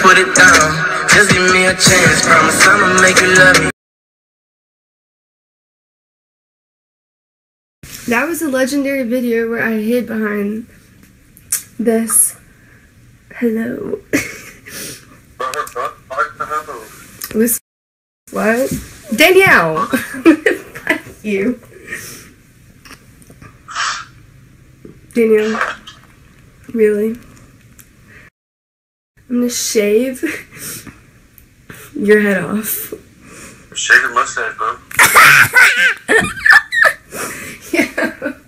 put it down. Just give me a chance, promise I'ma make you love me. That was a legendary video where I hid behind this. Hello. What? Danielle! Fuck you. Danielle. Really? I'm gonna shave your head off. Shave your mustache, bro. Yeah.